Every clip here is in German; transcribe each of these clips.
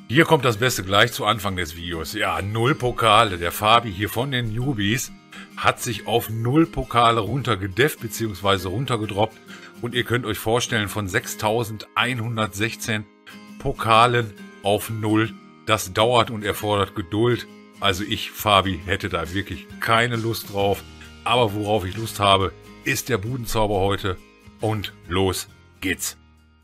Hier kommt das Beste gleich zu Anfang des Videos. Ja, 0 Pokale. Der Fabi hier von den Newbies hat sich auf 0 Pokale runtergedefft bzw. runtergedroppt. Und ihr könnt euch vorstellen, von 6.116 Pokalen auf 0. Das dauert und erfordert Geduld. Also ich, Fabi, hätte da wirklich keine Lust drauf. Aber worauf ich Lust habe, ist der Budenzauber heute. Und los geht's.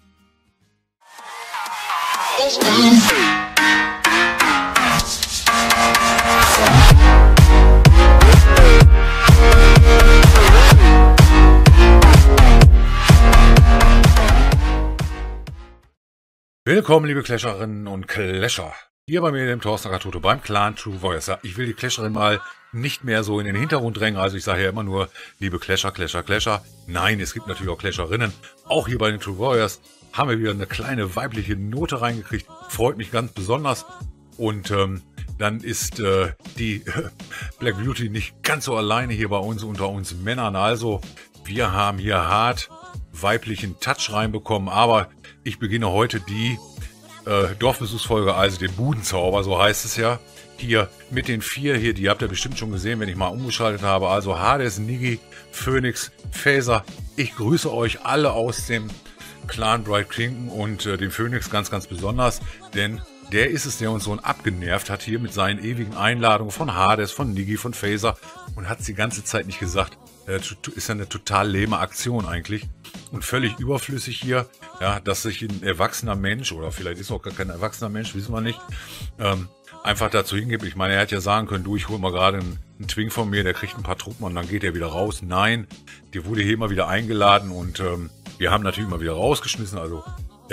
Willkommen, liebe Clasherinnen und Clasher. Hier bei mir, dem Thorsten Nakatoto, beim Clan True Warriors. Ich will die Clasherin mal nicht mehr so in den Hintergrund drängen. Also ich sage ja immer nur, liebe Clasher, Clasher, Clasher. Nein, es gibt natürlich auch Clasherinnen. Auch hier bei den True Warriors haben wir wieder eine kleine weibliche Note reingekriegt. Freut mich ganz besonders. Und dann ist die Black Beauty nicht ganz so alleine hier bei uns, unter uns Männern. Also wir haben hier hart weiblichen Touch reinbekommen. Aber ich beginne heute die Dorfbesuchsfolge, also den Budenzauber, so heißt es ja. Hier mit den 4 hier, die habt ihr bestimmt schon gesehen, wenn ich mal umgeschaltet habe. Also Hades, Niggi, Phoenix, Phaser. Ich grüße euch alle aus dem Clan Bright Kingdom und den Phoenix ganz, ganz besonders. Denn der ist es, der uns so abgenervt hat hier mit seinen ewigen Einladungen von Hades, von Niggi, von Phaser. Und hat es die ganze Zeit nicht gesagt. Ist ja eine total lehme Aktion eigentlich. Und völlig überflüssig hier, ja, dass sich ein erwachsener Mensch, oder vielleicht ist auch gar kein erwachsener Mensch, wissen wir nicht, einfach dazu hingibt. Ich meine, er hätte ja sagen können, du, ich hole mal gerade einen Twink von mir, der kriegt ein paar Truppen und dann geht er wieder raus. Nein, der wurde hier immer wieder eingeladen und wir haben natürlich immer wieder rausgeschmissen. Also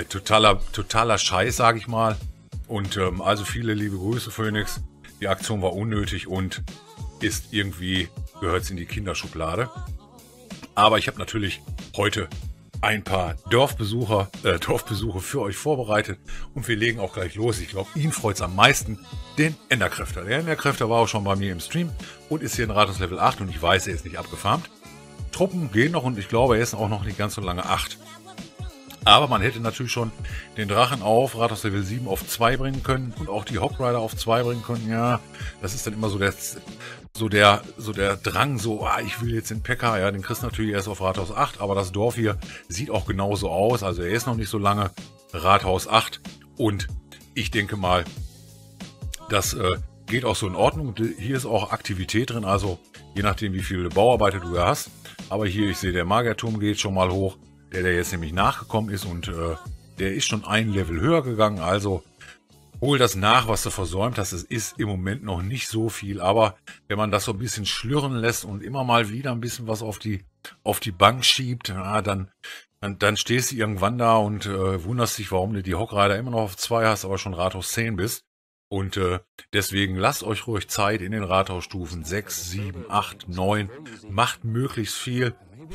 totaler Scheiß, sage ich mal. Und also viele liebe Grüße, Phoenix. Die Aktion war unnötig und ist irgendwie, gehört in die Kinderschublade. Aber ich habe natürlich heute ein paar Dorfbesuche für euch vorbereitet und wir legen auch gleich los. Ich glaube, ihn freut es am meisten, den Enderkräfter. Der Enderkräfter war auch schon bei mir im Stream und ist hier in Rathaus Level 8 und ich weiß, er ist nicht abgefarmt. Truppen gehen noch und ich glaube, er ist auch noch nicht ganz so lange 8. Aber man hätte natürlich schon den Drachen auf Rathaus Level 7 auf 2 bringen können und auch die Hogrider auf 2 bringen können. Ja, das ist dann immer so der Drang, ich will jetzt den Pekka, ja, den kriegst du natürlich erst auf Rathaus 8, aber das Dorf hier sieht auch genauso aus, also er ist noch nicht so lange Rathaus 8 und ich denke mal, das geht auch so in Ordnung. Hier ist auch Aktivität drin, also je nachdem, wie viele Bauarbeiter du hast, aber hier, ich sehe, der Magierturm geht schon mal hoch, der jetzt nämlich nachgekommen ist und der ist schon ein Level höher gegangen, also hol das nach, was du versäumt hast. Es ist im Moment noch nicht so viel, aber wenn man das so ein bisschen schlürren lässt und immer mal wieder ein bisschen was auf die Bank schiebt, ja, dann stehst du irgendwann da und wunderst dich, warum du die Hogrider immer noch auf 2 hast, aber schon Rathaus 10 bist. Und deswegen lasst euch ruhig Zeit in den Rathausstufen 6, 7, 8, 9. Macht möglichst viel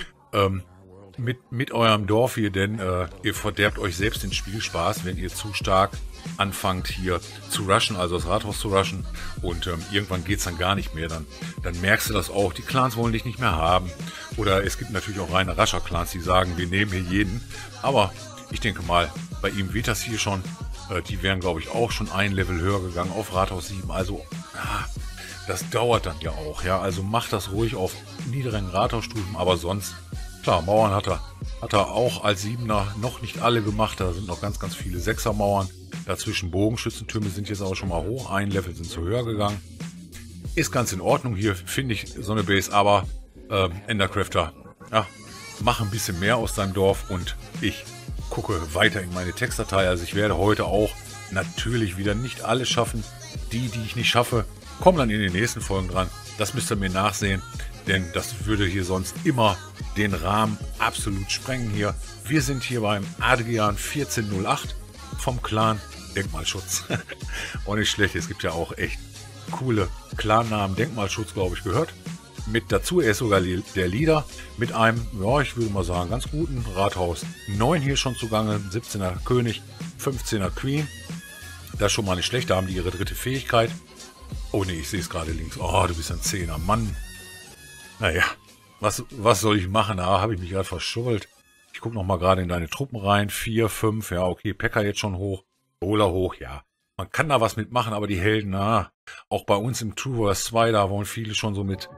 mit eurem Dorf hier, denn ihr verderbt euch selbst den Spielspaß, wenn ihr zu stark anfangt hier zu rushen, also das Rathaus zu rushen und irgendwann geht's dann gar nicht mehr, dann merkst du das auch, die Clans wollen dich nicht mehr haben oder es gibt natürlich auch reine Rascher-Clans, die sagen, wir nehmen hier jeden, aber ich denke mal, bei ihm wird das hier schon, die wären glaube ich auch schon ein Level höher gegangen auf Rathaus 7, also das dauert dann ja auch, ja, also macht das ruhig auf niedrigen Rathausstufen, aber sonst, klar, Mauern hat er auch als 7er noch nicht alle gemacht, da sind noch ganz, ganz viele 6er Mauern. Dazwischen Bogenschützentürme sind jetzt aber schon mal hoch. Ein Level sind zu höher gegangen. Ist ganz in Ordnung hier, finde ich, so eine Base. Aber Endercrafter, ja, mach ein bisschen mehr aus deinem Dorf und ich gucke weiter in meine Textdatei. Also ich werde heute auch natürlich wieder nicht alles schaffen. Die ich nicht schaffe, kommen dann in den nächsten Folgen dran. Das müsst ihr mir nachsehen, denn das würde hier sonst immer den Rahmen absolut sprengen hier. Wir sind hier beim Adrian 1408 vom Clan Denkmalschutz. Auch nicht schlecht, es gibt ja auch echt coole Clan-Namen. Denkmalschutz, glaube ich, gehört mit dazu. Er ist sogar der Leader mit einem, ja, ich würde mal sagen, ganz guten Rathaus 9 hier schon zugange. 17er König, 15er Queen. Das ist schon mal nicht schlecht, da haben die ihre dritte Fähigkeit. Oh ne, ich sehe es gerade links. Oh, du bist ein 10er, Mann. Naja, was soll ich machen? Da habe ich mich gerade verschubbelt. Ich gucke noch mal gerade in deine Truppen rein. 4, 5, ja okay, Pekka jetzt schon hoch. Ola hoch, ja. Man kann da was mitmachen, aber die Helden, auch bei uns im True Wars 2, da wollen viele schon so mit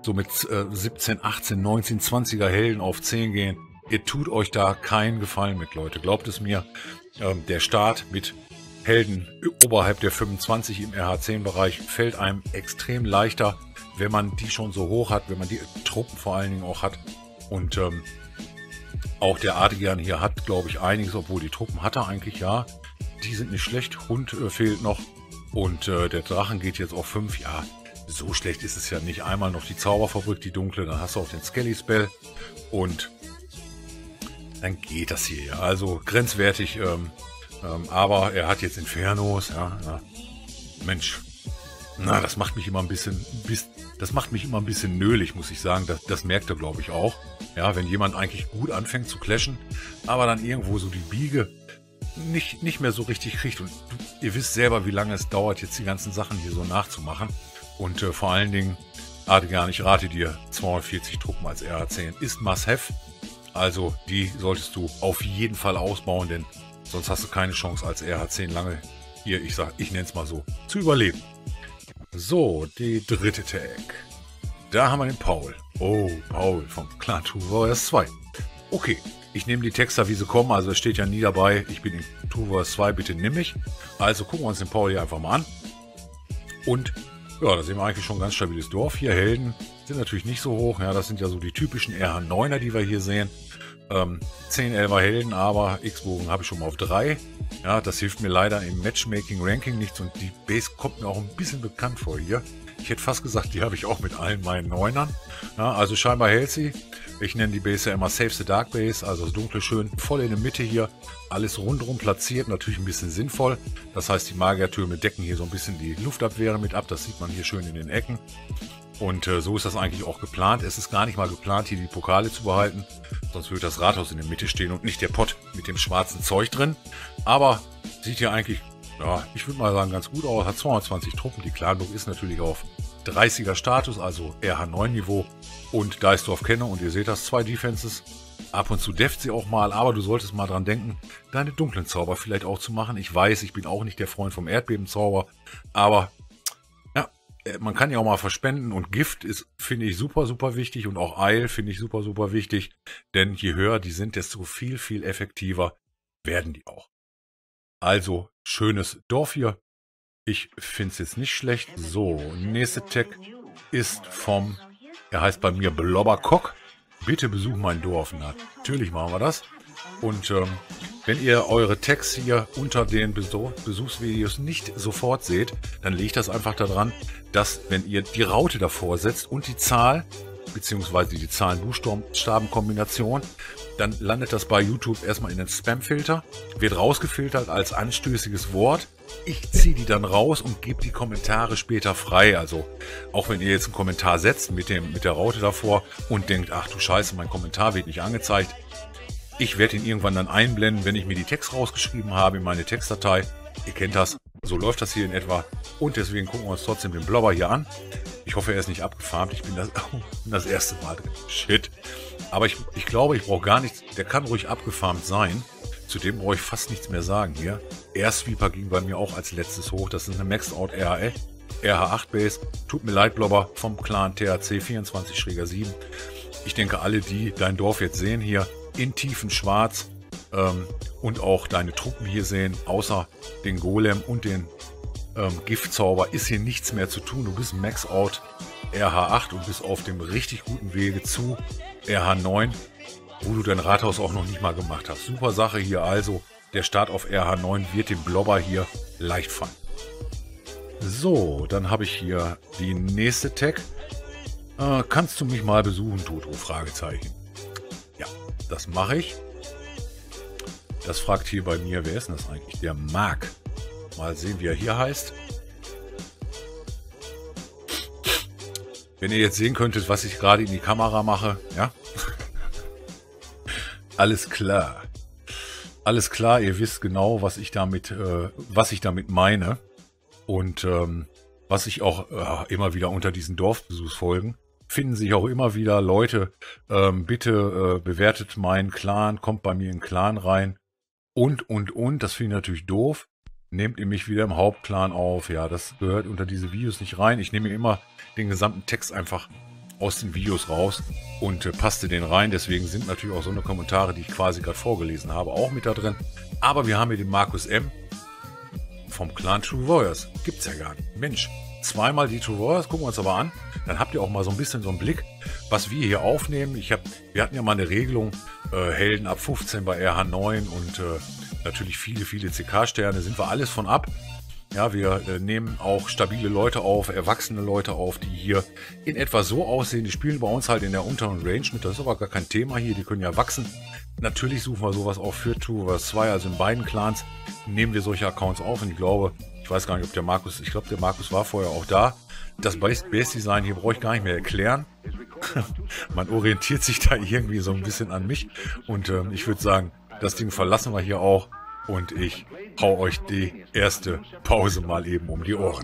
17, 18, 19, 20er Helden auf 10 gehen. Ihr tut euch da keinen Gefallen mit, Leute. Glaubt es mir, der Start mit Helden oberhalb der 25 im RH10-Bereich fällt einem extrem leichter, wenn man die schon so hoch hat, wenn man die Truppen vor allen Dingen auch hat. Und auch der Adrian hier hat, glaube ich, einiges, obwohl die Truppen hat er eigentlich, ja. Die sind nicht schlecht, Hund fehlt noch und der Drachen geht jetzt auf 5, ja. So schlecht ist es ja nicht. Einmal noch die Zauberfabrik, die dunkle, dann hast du auch den Skelly-Spell und dann geht das hier ja. Also grenzwertig, aber er hat jetzt Infernos, ja. Mensch, das macht mich immer ein bisschen, nölig, muss ich sagen. Das merkt er, glaube ich, auch. Ja, wenn jemand eigentlich gut anfängt zu clashen, aber dann irgendwo so die Biege nicht mehr so richtig kriegt. Und ihr wisst selber, wie lange es dauert, jetzt die ganzen Sachen hier so nachzumachen. Und vor allen Dingen, Adrian, ich rate dir, 240 Truppen als RH10 ist must-have. Also die solltest du auf jeden Fall ausbauen, denn sonst hast du keine Chance als RH10 lange hier, ich nenne es mal so, zu überleben. So, die dritte Tag. Da haben wir den Paul. Oh, Paul vom Clan True Warriors 2. Okay, ich nehme die Texte, wie sie kommen. Also es steht ja nie dabei, ich bin in True Warriors 2, bitte nimm mich. Also gucken wir uns den Paul hier einfach mal an. Und ja, da sehen wir eigentlich schon ein ganz stabiles Dorf. Hier Helden sind natürlich nicht so hoch. Ja, das sind ja so die typischen RH9er, die wir hier sehen. 10, 11er Helden, aber X-Bogen habe ich schon mal auf 3. Ja, das hilft mir leider im Matchmaking-Ranking nichts und die Base kommt mir auch ein bisschen bekannt vor hier. Ich hätte fast gesagt, die habe ich auch mit allen meinen Neunern. Ja, also scheinbar hält sie. Ich nenne die Base ja immer Save the Dark Base, also das Dunkle schön voll in der Mitte hier. Alles rundherum platziert, natürlich ein bisschen sinnvoll. Das heißt, die Magiertürme decken hier so ein bisschen die Luftabwehre mit ab. Das sieht man hier schön in den Ecken. Und so ist das eigentlich auch geplant. Es ist gar nicht mal geplant, hier die Pokale zu behalten. Sonst würde das Rathaus in der Mitte stehen und nicht der Pott mit dem schwarzen Zeug drin. Aber sieht hier eigentlich, ja, ich würde mal sagen, ganz gut aus. Hat 220 Truppen. Die Clanburg ist natürlich auf 30er Status, also RH9 Niveau. Und Deisdorf kenne und ihr seht das, 2 Defenses. Ab und zu deft sie auch mal, aber du solltest mal dran denken, deine dunklen Zauber vielleicht auch zu machen. Ich weiß, ich bin auch nicht der Freund vom Erdbebenzauber, aber ja, man kann ja auch mal verspenden und Gift ist, finde ich, super, super wichtig und auch Eil finde ich super, super wichtig, denn je höher die sind, desto viel, viel effektiver werden die auch. Also, schönes Dorf hier. Ich finde es jetzt nicht schlecht. So, nächste Tag ist er heißt bei mir Blobbercock. Bitte besuchen mein Dorf. Natürlich machen wir das. Und wenn ihr eure Tags hier unter den Besuchsvideos nicht sofort seht, dann liegt das einfach daran, dass wenn ihr die Raute davor setzt und die Zahl, beziehungsweise die Zahlen-Buchstaben-Kombination, dann landet das bei YouTube erstmal in den Spam-Filter, wird rausgefiltert als anstößiges Wort. Ich ziehe die dann raus und gebe die Kommentare später frei. Also auch wenn ihr jetzt einen Kommentar setzt mit der Raute davor und denkt, ach du Scheiße, mein Kommentar wird nicht angezeigt. Ich werde ihn irgendwann dann einblenden, wenn ich mir die Text rausgeschrieben habe in meine Textdatei. Ihr kennt das, so läuft das hier in etwa. Und deswegen gucken wir uns trotzdem den Blobber hier an. Ich hoffe, er ist nicht abgefarmt. Ich bin das erste Mal drin. Shit. Aber ich glaube, ich brauche gar nichts. Der kann ruhig abgefarmt sein. Zudem brauche ich fast nichts mehr sagen hier. Airsweeper ging bei mir auch als letztes hoch. Das ist eine Maxed Out RH8 Base. Tut mir leid, Blobber vom Clan THC 24-7. Ich denke, alle, die dein Dorf jetzt sehen hier in tiefen Schwarz und auch deine Truppen hier sehen, außer den Golem und den Giftzauber, ist hier nichts mehr zu tun. Du bist Max Out RH8 und bist auf dem richtig guten Wege zu RH9, wo du dein Rathaus auch noch nicht mal gemacht hast. Super Sache hier also. Der Start auf RH9 wird dem Blobber hier leicht fallen. So, dann habe ich hier die nächste Tag. Kannst du mich mal besuchen, Toto? Fragezeichen. Ja, das mache ich. Das fragt hier bei mir, wer ist denn das eigentlich? Der Marc. Mal sehen, wie er hier heißt. Wenn ihr jetzt sehen könntet, was ich gerade in die Kamera mache, ja? Alles klar. Alles klar, ihr wisst genau, was ich damit meine. Und was ich auch immer wieder unter diesen Dorfbesuchsfolgen finden sich auch immer wieder Leute, bitte bewertet meinen Clan, kommt bei mir in den Clan rein und, das finde ich natürlich doof. nehmt ihr mich wieder im Hauptclan auf? Ja, das gehört unter diese Videos nicht rein. Ich nehme immer den gesamten Text einfach aus den Videos raus und passte den rein. Deswegen sind natürlich auch so eine Kommentare, die ich quasi gerade vorgelesen habe, auch mit da drin. Aber wir haben hier den Markus M. vom Clan True Warriors. Gibt's ja gar nicht. Mensch, zweimal die True Warriors, gucken wir uns aber an. Dann habt ihr auch mal so ein bisschen so einen Blick, was wir hier aufnehmen. Wir hatten ja mal eine Regelung, Helden ab 15 bei RH9 und natürlich viele CK-Sterne, sind wir alles von ab. Ja, wir nehmen auch stabile Leute auf, erwachsene Leute auf, die hier in etwa so aussehen. Die spielen bei uns halt in der unteren Range mit, das ist aber gar kein Thema hier, die können ja wachsen. Natürlich suchen wir sowas auch für True Warriors 2, also in beiden Clans nehmen wir solche Accounts auf und ich weiß gar nicht, ob der Markus, ich glaube der Markus war vorher auch da. Das Base-Design hier brauche ich gar nicht mehr erklären. Man orientiert sich da irgendwie so ein bisschen an mich und ich würde sagen, das Ding verlassen wir hier auch und ich hau euch die erste Pause mal eben um die Ohren.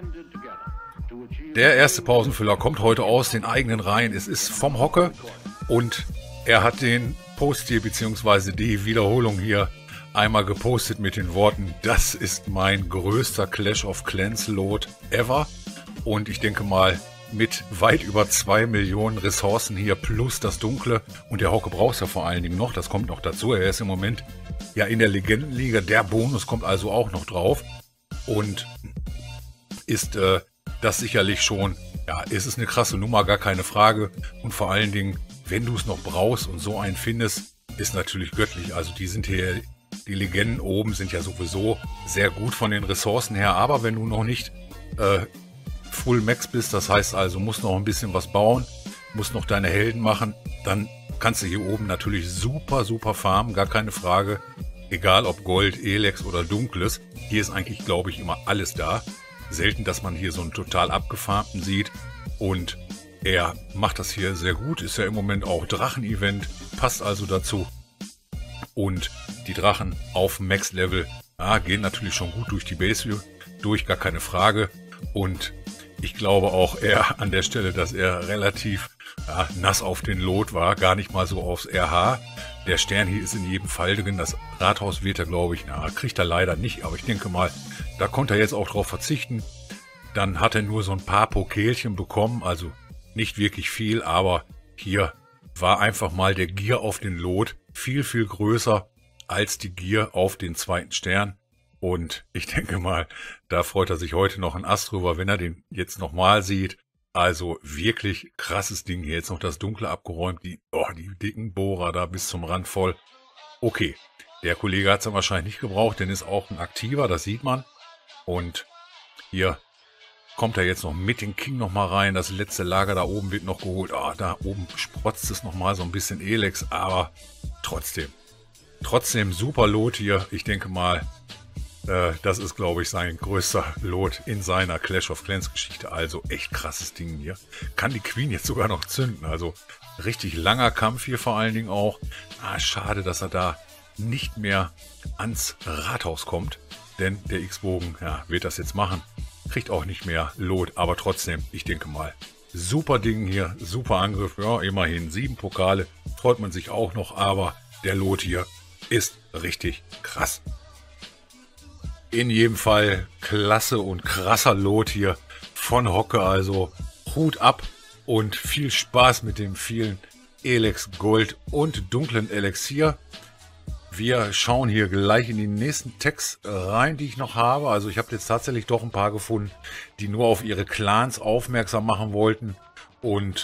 Der erste Pausenfüller kommt heute aus den eigenen Reihen. Es ist vom Hocke und er hat den Post hier beziehungsweise die Wiederholung hier einmal gepostet mit den Worten: Das ist mein größter Clash of Clans Load ever. Und ich denke mal, mit weit über 2 Millionen Ressourcen hier plus das Dunkle. Und der Hocke braucht es ja vor allen Dingen noch, das kommt noch dazu. Er ist im Moment ja in der Legendenliga. Der Bonus kommt also auch noch drauf. Und ist das sicherlich schon, ja, ist es eine krasse Nummer, gar keine Frage. Und vor allen Dingen, wenn du es noch brauchst und so einen findest, ist natürlich göttlich. Also die sind hier, die Legenden oben sind ja sowieso sehr gut von den Ressourcen her. Aber wenn du noch nicht Full Max bist, das heißt also, musst noch ein bisschen was bauen, musst noch deine Helden machen, dann kannst du hier oben natürlich super farmen, gar keine Frage. Egal ob Gold, Elex oder Dunkles, hier ist eigentlich, glaube ich, immer alles da. Selten, dass man hier so einen total abgefarmten sieht und er macht das hier sehr gut, ist ja im Moment auch Drachen-Event, passt also dazu. Und die Drachen auf Max-Level gehen natürlich schon gut durch die Base durch, gar keine Frage. Und ich glaube auch eher an der Stelle, dass er relativ nass auf den Lot war, gar nicht mal so aufs RH. Der Stern hier ist in jedem Fall drin, das Rathaus wird er, glaube ich, kriegt er leider nicht, aber ich denke mal, da konnte er jetzt auch drauf verzichten. Dann hat er nur so ein paar Pokelchen bekommen, also nicht wirklich viel, aber hier war einfach mal der Gier auf den Lot viel größer als die Gier auf den zweiten Stern. Und ich denke mal, da freut er sich heute noch ein Ast drüber, wenn er den jetzt nochmal sieht. Also wirklich krasses Ding hier. Jetzt noch das Dunkle abgeräumt. Die dicken Bohrer da bis zum Rand voll. Okay, der Kollege hat es dann wahrscheinlich nicht gebraucht, denn ist auch ein Aktiver, das sieht man. Und hier kommt er jetzt noch mit den King nochmal rein. Das letzte Lager da oben wird noch geholt. Da oben sprotzt es nochmal so ein bisschen Elex, aber trotzdem super Lot hier. Ich denke mal, das ist, glaube ich, sein größter Lot in seiner Clash of Clans Geschichte. Also echt krasses Ding hier. Kann die Queen jetzt sogar noch zünden. Also richtig langer Kampf hier vor allen Dingen auch. Schade, dass er da nicht mehr ans Rathaus kommt. Denn der X-Bogen, wird das jetzt machen. Kriegt auch nicht mehr Lot. Aber trotzdem, ich denke mal, super Ding hier. Super Angriff. Ja, immerhin 7 Pokale. Freut man sich auch noch. Aber der Lot hier ist richtig krass. In jedem Fall klasse und krasser Lot hier von Hocke, also Hut ab und viel Spaß mit dem vielen Elex, Gold und dunklen Elixier. Wir schauen hier gleich in die nächsten Tags rein, die ich noch habe. Also ich habe jetzt tatsächlich doch ein paar gefunden, die nur auf ihre Clans aufmerksam machen wollten und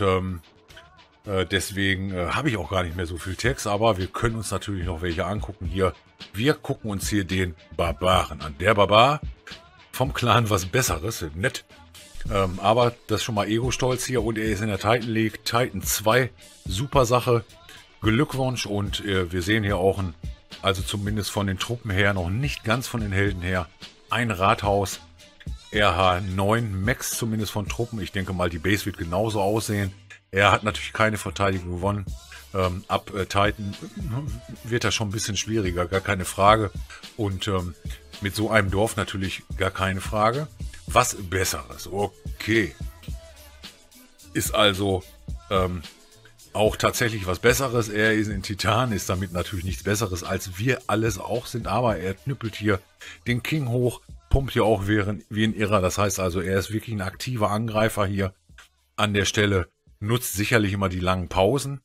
deswegen habe ich auch gar nicht mehr so viel Text, aber wir können uns natürlich noch welche angucken hier. Wir gucken uns hier den Barbaren an. Der Barbar vom Clan was Besseres, nett. Aber das ist schon mal Ego-Stolz hier und er ist in der Titan League. Titan 2, super Sache. Glückwunsch und wir sehen hier auch also zumindest von den Truppen her, noch nicht ganz von den Helden her, ein Rathaus. RH9 Max zumindest von Truppen. Ich denke mal, die Base wird genauso aussehen. Er hat natürlich keine Verteidigung gewonnen. Ab Titan wird das schon ein bisschen schwieriger, gar keine Frage. Und mit so einem Dorf natürlich gar keine Frage. Was Besseres, okay. Ist also auch tatsächlich was Besseres. Er ist in Titan, ist damit natürlich nichts Besseres, als wir alles auch sind. Aber er knüppelt hier den King hoch, pumpt hier auch wie ein Irrer. Das heißt also, er ist wirklich ein aktiver Angreifer hier an der Stelle. Nutzt sicherlich immer die langen Pausen.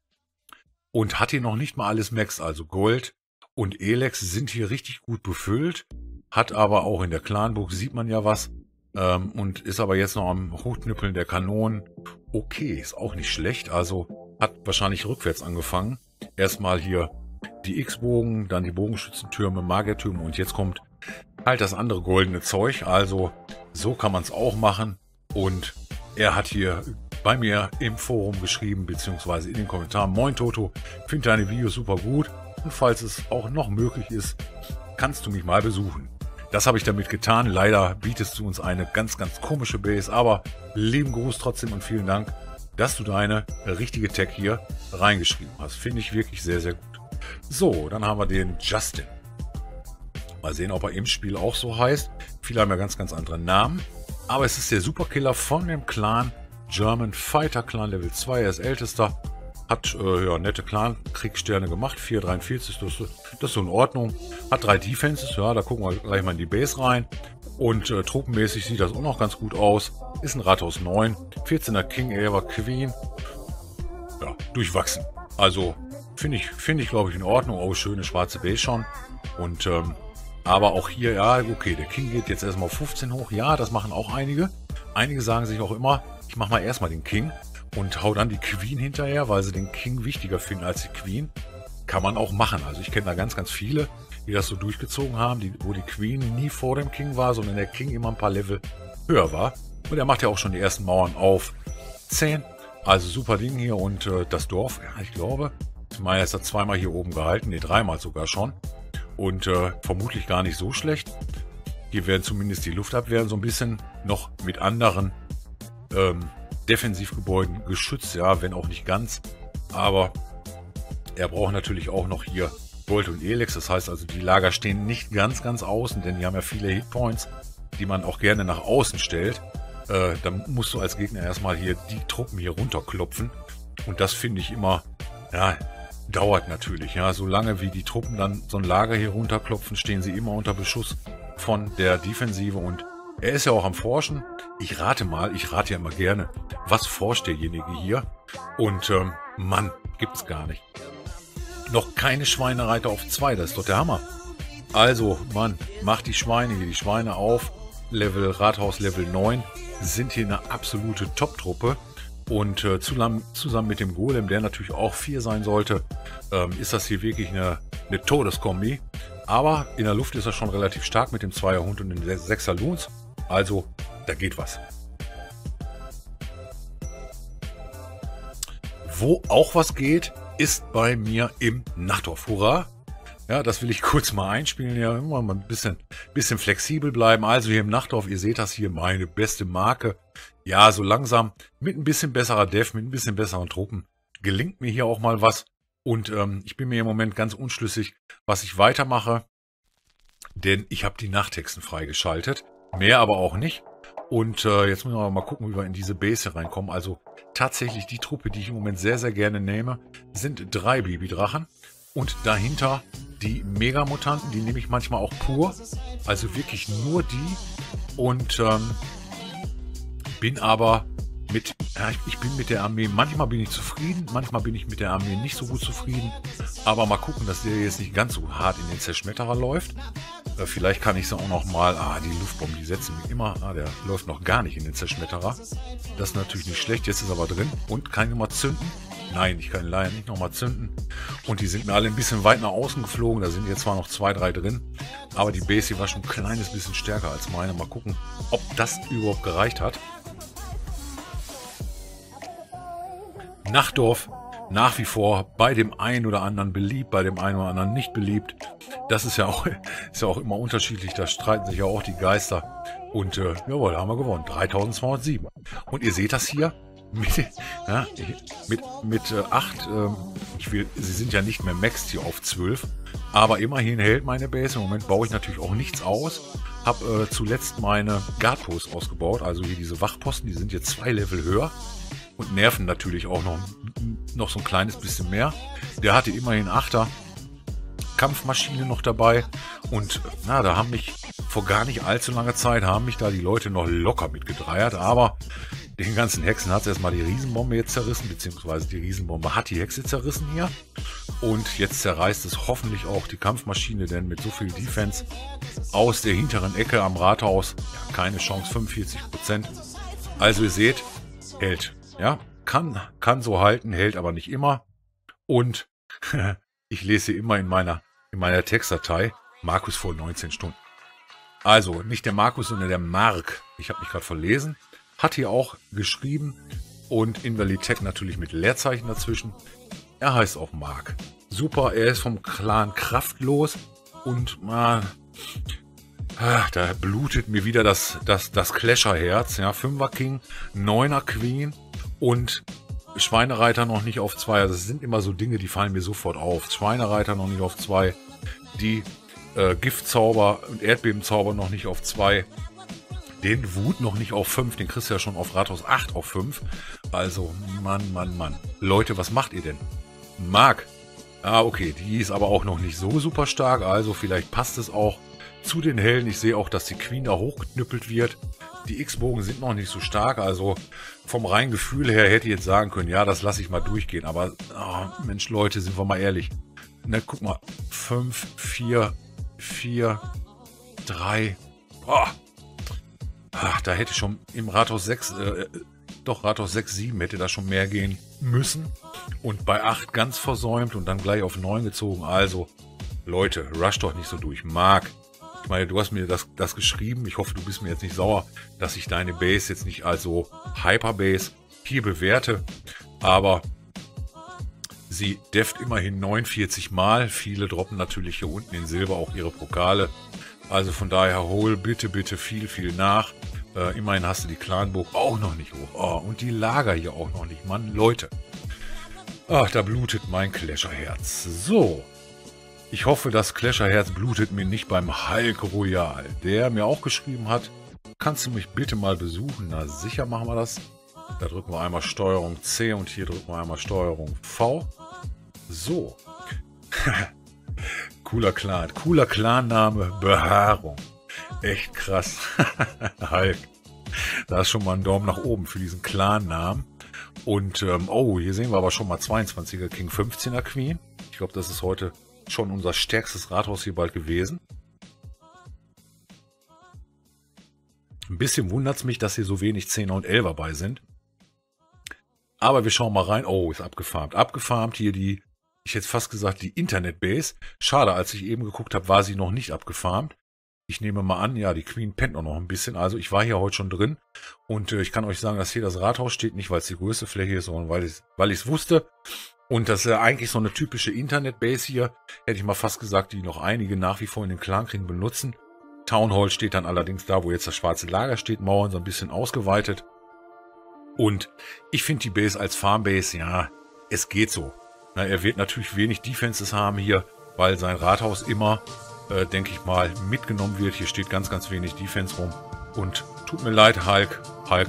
Und hat hier noch nicht mal alles Max, also Gold und Elex sind hier richtig gut befüllt. Hat aber auch in der Clanburg, sieht man ja was. Und ist aber jetzt noch am Hochknüppeln der Kanonen. Okay, ist auch nicht schlecht. Also hat wahrscheinlich rückwärts angefangen. Erstmal hier die X-Bogen, dann die Bogenschützentürme, Magiertürme und jetzt kommt halt das andere goldene Zeug. Also so kann man es auch machen. Und er hat hier bei mir im Forum geschrieben, beziehungsweise in den Kommentaren: Moin Toto, finde deine Videos super gut und falls es auch noch möglich ist, kannst du mich mal besuchen. Das habe ich damit getan. Leider bietest du uns eine ganz, ganz komische Base, aber lieben Gruß trotzdem und vielen Dank, dass du deine richtige Tag hier reingeschrieben hast. Finde ich wirklich sehr, sehr gut. So, dann haben wir den Justin. Mal sehen, ob er im Spiel auch so heißt. Viele haben ja ganz, ganz andere Namen. Aber es ist der Superkiller von dem Clan German Fighter Clan Level 2. Er ist ältester. Hat ja, nette Clan-Kriegssterne gemacht. 443, das ist so in Ordnung. Hat 3 Defenses. Ja, da gucken wir gleich mal in die Base rein. Und truppenmäßig sieht das auch noch ganz gut aus. Ist ein Rathaus 9. 14er King, Ever Queen. Ja, durchwachsen. Also finde ich glaube ich in Ordnung. Oh, schöne schwarze Base schon. Und aber auch hier, ja, okay, der King geht jetzt erstmal auf 15 hoch. Ja, das machen auch einige. Einige sagen sich auch immer, ich mache mal erstmal den King und hau dann die Queen hinterher, weil sie den King wichtiger finden als die Queen. Kann man auch machen. Also ich kenne da ganz, ganz viele, die das so durchgezogen haben, wo die Queen nie vor dem King war, sondern der King immer ein paar Level höher war. Und er macht ja auch schon die ersten Mauern auf 10. Also super Ding hier. Und das Dorf, ja, ich glaube, ich meine, es hat zweimal hier oben gehalten, ne, 3-mal sogar schon. Und vermutlich gar nicht so schlecht. Hier werden zumindest die Luftabwehren so ein bisschen noch mit anderen Defensivgebäuden geschützt. Ja, wenn auch nicht ganz. Aber er braucht natürlich auch noch hier Gold und Elex. Das heißt also, die Lager stehen nicht ganz, ganz außen, denn die haben ja viele Hitpoints, die man auch gerne nach außen stellt. Dann musst du als Gegner erstmal hier die Truppen hier runterklopfen. Und das finde ich immer, ja, dauert natürlich. Ja, solange wie die Truppen dann so ein Lager hier runterklopfen, stehen sie immer unter Beschuss von der Defensive. Und er ist ja auch am Forschen. Ich rate ja immer gerne, was forscht derjenige hier? Und Mann, gibt's gar nicht. Noch keine Schweinereiter auf 2, das ist doch der Hammer. Also, Mann, macht die Schweine auf. Rathaus Level 9 sind hier eine absolute Top-Truppe. Und zusammen mit dem Golem, der natürlich auch 4 sein sollte, ist das hier wirklich eine Todeskombi. Aber in der Luft ist er schon relativ stark mit dem 2er Hund und dem 6er Loons. Also, da geht was. Wo auch was geht, ist bei mir im Nachtdorf. Hurra! Ja, das will ich kurz mal einspielen. Ja, immer mal ein bisschen flexibel bleiben. Also hier im Nachtdorf, ihr seht das hier, meine beste Marke. Ja, so langsam mit ein bisschen besserer Def, mit ein bisschen besseren Truppen gelingt mir hier auch mal was. Und ich bin mir im Moment ganz unschlüssig, was ich weitermache. Denn ich habe die Nachthexen freigeschaltet. Mehr aber auch nicht. Und jetzt müssen wir mal gucken, wie wir in diese Base reinkommen. Also tatsächlich die Truppe, die ich im Moment sehr, sehr gerne nehme, sind 3 Babydrachen. Und dahinter die Megamutanten, die nehme ich manchmal auch pur. Also wirklich nur die. Und bin aber ich bin mit der Armee, manchmal bin ich zufrieden, manchmal bin ich mit der Armee nicht so gut zufrieden. Aber mal gucken, dass der jetzt nicht ganz so hart in den Zerschmetterer läuft. Vielleicht kann ich es auch noch mal, die Luftbomben, die setzen mich immer, der läuft noch gar nicht in den Zerschmetterer. Das ist natürlich nicht schlecht, jetzt ist aber drin. Und kann ich nochmal zünden? Nein, ich kann leider nicht nochmal zünden. Und die sind mir alle ein bisschen weit nach außen geflogen. Da sind jetzt zwar noch 2, 3 drin. Aber die Base hier war schon ein kleines bisschen stärker als meine. Mal gucken, ob das überhaupt gereicht hat. Nachtdorf nach wie vor bei dem einen oder anderen beliebt, bei dem einen oder anderen nicht beliebt. Das ist ja auch immer unterschiedlich. Da streiten sich ja auch die Geister. Und jawohl, haben wir gewonnen. 3207. Und ihr seht das hier. Mit 8, sie sind ja nicht mehr maxed hier auf 12, aber immerhin hält meine Base. Im Moment baue ich natürlich auch nichts aus. Habe zuletzt meine Guardposts ausgebaut, also hier diese Wachposten, die sind jetzt 2 Level höher. und nerven natürlich auch noch so ein kleines bisschen mehr. Der hatte immerhin 8er Kampfmaschine noch dabei und na, da haben mich vor gar nicht allzu langer Zeit haben mich da die Leute noch locker mitgedreiert, aber den ganzen Hexen hat es erstmal die Riesenbombe jetzt zerrissen, beziehungsweise die Riesenbombe hat die Hexe zerrissen hier und jetzt zerreißt es hoffentlich auch die Kampfmaschine, denn mit so viel Defense aus der hinteren Ecke am Rathaus, ja, keine Chance, 45%. Also ihr seht, hält, ja, kann so halten, hält aber nicht immer und ich lese immer in meiner Textdatei Markus vor 19 Stunden. Also nicht der Markus, sondern der Mark. Ich habe mich gerade verlesen. Hat hier auch geschrieben und Invalid natürlich mit Leerzeichen dazwischen. Er heißt auch Mark. Super, er ist vom Clan Kraftlos und da blutet mir wieder das Clasher-Herz. Ja, 5er King, 9er Queen und Schweinereiter noch nicht auf 2. Also das sind immer so Dinge, die fallen mir sofort auf. Schweinereiter noch nicht auf 2. Die Giftzauber und Erdbebenzauber noch nicht auf 2. Den Wut noch nicht auf 5. Den kriegst du ja schon auf Rathaus 8 auf 5. Also, Mann. Leute, was macht ihr denn? Mark. Okay, die ist aber auch noch nicht so super stark. Also vielleicht passt es auch zu den Helden. Ich sehe auch, dass die Queen da hochgeknüppelt wird. Die X-Bogen sind noch nicht so stark. Also vom reinen Gefühl her hätte ich jetzt sagen können, ja, das lasse ich mal durchgehen. Aber, Mensch, Leute, sind wir mal ehrlich. Na, guck mal. 5, 4, 3. Da hätte schon im Rathaus 6, Rathaus 6, 7 hätte da schon mehr gehen müssen. Und bei 8 ganz versäumt und dann gleich auf 9 gezogen. Also, Leute, rush doch nicht so durch. Mark, ich meine, du hast mir das geschrieben. Ich hoffe, du bist mir jetzt nicht sauer, dass ich deine Base jetzt nicht als so Hyperbase hier bewerte. Aber sie deft immerhin 49 Mal. Viele droppen natürlich hier unten in Silber auch ihre Pokale. Also von daher hol bitte viel nach. Immerhin hast du die Clanburg auch noch nicht hoch. Und die Lager hier auch noch nicht. Mann, Leute. Da blutet mein Clasher-Herz. So. Ich hoffe, das Clasher-Herz blutet mir nicht beim Hulk Royal, der mir auch geschrieben hat, kannst du mich bitte mal besuchen? Na sicher machen wir das. Da drücken wir einmal Steuerung C und hier drücken wir einmal Steuerung V. So. Cooler Clan-Name, Behaarung. Echt krass. Hulk. Da ist schon mal ein Daumen nach oben für diesen Clan-Namen. Und, hier sehen wir aber schon mal 22er King, 15er Queen. Ich glaube, das ist heute schon unser stärkstes Rathaus hier bald gewesen. Ein bisschen wundert es mich, dass hier so wenig 10er und 11er bei sind. Aber wir schauen mal rein. Oh, ist abgefarmt. Abgefarmt hier die, ich hätte fast gesagt, die Internet-Base. Schade, als ich eben geguckt habe, war sie noch nicht abgefarmt. Ich nehme mal an, ja, die Queen pennt noch ein bisschen. Also ich war hier heute schon drin. Und ich kann euch sagen, dass hier das Rathaus steht. Nicht, weil es die größte Fläche ist, sondern weil ich es wusste. Und das ist ja eigentlich so eine typische Internet-Base hier. Hätte ich mal fast gesagt, die noch einige nach wie vor in den Clankriegen benutzen. Town Hall steht dann allerdings da, wo jetzt das schwarze Lager steht. Mauern so ein bisschen ausgeweitet. Und ich finde die Base als Farmbase, ja, es geht so. Na, er wird natürlich wenig Defenses haben hier, weil sein Rathaus immer, denke ich mal, mitgenommen wird. Hier steht ganz, ganz wenig Defense rum. Und tut mir leid, Hulk.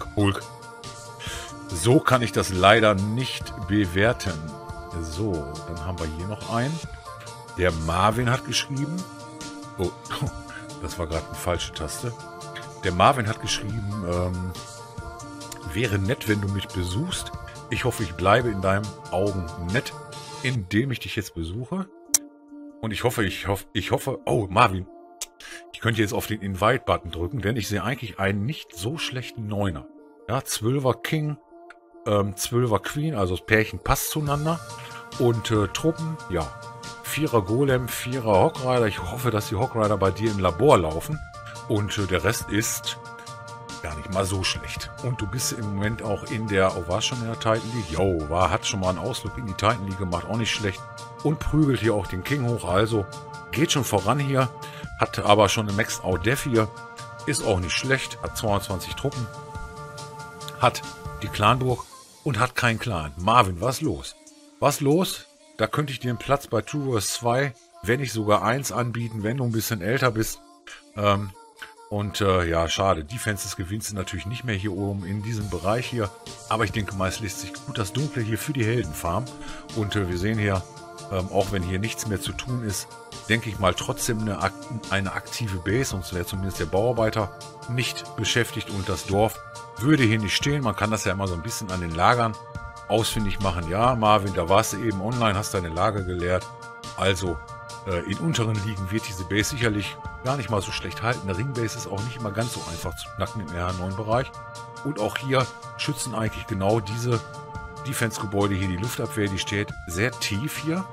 So kann ich das leider nicht bewerten. So, dann haben wir hier noch einen. Der Marvin hat geschrieben. Oh, das war gerade eine falsche Taste. Der Marvin hat geschrieben, wäre nett, wenn du mich besuchst. Ich hoffe, ich bleibe in deinen Augen nett, indem ich dich jetzt besuche. Und ich hoffe, oh Marvin, ich könnte jetzt auf den Invite-Button drücken, denn ich sehe eigentlich einen nicht so schlechten Neuner. Ja, 12er King, 12er Queen, also das Pärchen passt zueinander. Und Truppen, ja, 4er Golem, 4er Hockrider. Ich hoffe, dass die Hockrider bei dir im Labor laufen. Und der Rest ist gar nicht mal so schlecht. Und du bist im Moment auch in der, warst schon in der Titan League? Jo, hat schon mal einen Ausflug in die Titan League gemacht, auch nicht schlecht. Und prügelt hier auch den King hoch, also geht schon voran hier. Hat aber schon eine Maxed Out Def hier. Ist auch nicht schlecht, hat 22 Truppen. Hat die Clanburg und hat keinen Clan. Marvin, was los? Was los? Da könnte ich dir einen Platz bei True Wars 2, wenn nicht sogar 1 anbieten, wenn du ein bisschen älter bist. Und ja, schade. Defenses gewinnst du natürlich nicht mehr hier oben in diesem Bereich hier. Aber ich denke mal, es lässt sich gut das Dunkle hier für die Helden farmen. Und wir sehen hier, auch wenn hier nichts mehr zu tun ist, denke ich mal trotzdem eine aktive Base. Sonst wäre zumindest der Bauarbeiter nicht beschäftigt. Und das Dorf würde hier nicht stehen. Man kann das ja immer so ein bisschen an den Lagern ausfindig machen. Ja, Marvin, da warst du eben online, hast deine Lager geleert. Also in unteren Ligen wird diese Base sicherlich gar nicht mal so schlecht halten. Eine Ringbase ist auch nicht immer ganz so einfach zu knacken im RH9-Bereich. Und auch hier schützen eigentlich genau diese Defense-Gebäude hier die Luftabwehr. Die steht sehr tief hier.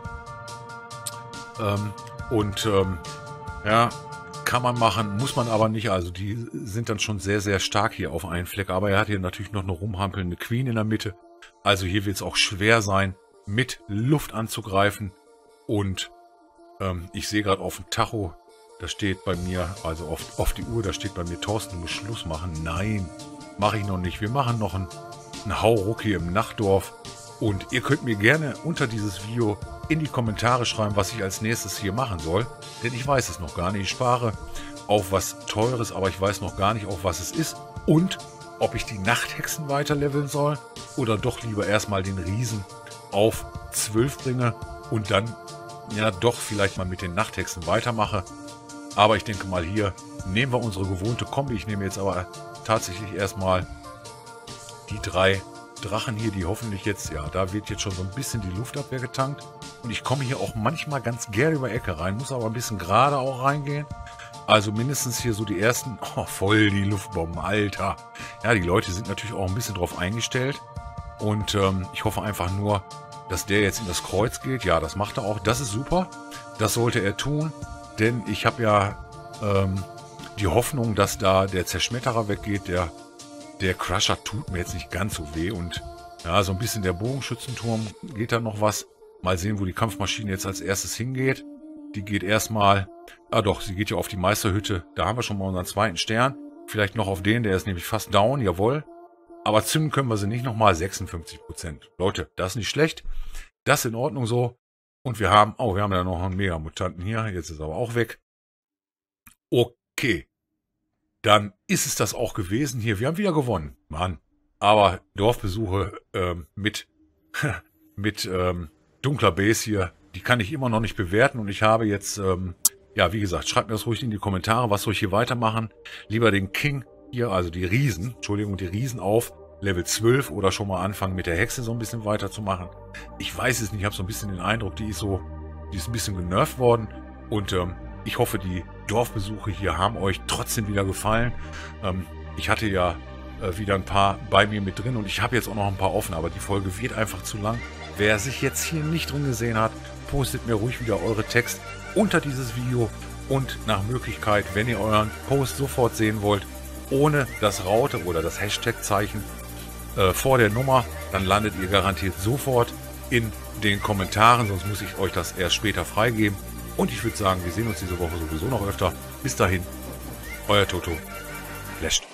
Ja, kann man machen, muss man aber nicht. Also die sind dann schon sehr, sehr stark hier auf einen Fleck. Aber er hat hier natürlich noch eine rumhampelnde Queen in der Mitte. Also hier wird es auch schwer sein, mit Luft anzugreifen. Und ich sehe gerade auf dem Tacho, da steht bei mir, also auf die Uhr, da steht bei mir, Thorsten, du musst Schluss machen. Nein, mache ich noch nicht. Wir machen noch einen Hauruck hier im Nachtdorf. Und ihr könnt mir gerne unter dieses Video in die Kommentare schreiben, was ich als nächstes hier machen soll. Denn ich weiß es noch gar nicht. Ich spare auf was Teures, aber ich weiß noch gar nicht, auf was es ist. Und ob ich die Nachthexen weiter leveln soll oder doch lieber erstmal den Riesen auf 12 bringe und dann ja doch vielleicht mal mit den Nachthexen weitermache. Aber ich denke mal, hier nehmen wir unsere gewohnte Kombi. Ich nehme jetzt aber tatsächlich erstmal die 3 Drachen hier, die hoffentlich jetzt, ja, da wird jetzt schon so ein bisschen die Luftabwehr getankt. Und ich komme hier auch manchmal ganz gerne über Ecke rein, muss aber ein bisschen gerade auch reingehen. Also mindestens hier so die ersten, oh, voll die Luftbomben, Alter. Ja, die Leute sind natürlich auch ein bisschen drauf eingestellt. Und ich hoffe einfach nur, dass der jetzt in das Kreuz geht. Ja, das macht er auch. Das ist super. Das sollte er tun. Denn ich habe ja die Hoffnung, dass da der Zerschmetterer weggeht. Der Crusher tut mir jetzt nicht ganz so weh. Und ja, so ein bisschen der Bogenschützenturm geht da noch was. Mal sehen, wo die Kampfmaschine jetzt als erstes hingeht. Die geht erstmal, doch, sie geht ja auf die Meisterhütte. Da haben wir schon mal unseren zweiten Stern. Vielleicht noch auf den, der ist nämlich fast down, jawohl. Aber zünden können wir sie nicht nochmal, 56%. Leute, das ist nicht schlecht. Das ist in Ordnung so. Und wir haben ja noch einen Mega-Mutanten hier. Jetzt ist er aber auch weg. Okay. Dann ist es das auch gewesen hier. Wir haben wieder gewonnen. Mann. Aber Dorfbesuche mit dunkler Base hier, die kann ich immer noch nicht bewerten. Und ich habe jetzt, ja, wie gesagt, schreibt mir das ruhig in die Kommentare. Was soll ich hier weitermachen? Lieber den King hier, also die Riesen, Entschuldigung, die Riesen auf Level 12 oder schon mal anfangen mit der Hexe so ein bisschen weiterzumachen. Ich weiß es nicht, ich habe so ein bisschen den Eindruck, die ist ein bisschen genervt worden. Und ich hoffe, die Dorfbesuche hier haben euch trotzdem wieder gefallen. Ich hatte ja wieder ein paar bei mir mit drin und ich habe jetzt auch noch ein paar offen, aber die Folge wird einfach zu lang. Wer sich jetzt hier nicht drin gesehen hat, postet mir ruhig wieder eure Text unter dieses Video und nach Möglichkeit, wenn ihr euren Post sofort sehen wollt, ohne das Raute oder das Hashtag-Zeichen vor der Nummer, dann landet ihr garantiert sofort in den Kommentaren, sonst muss ich euch das erst später freigeben. Und ich würde sagen, wir sehen uns diese Woche sowieso noch öfter. Bis dahin, euer Toto. Flasht.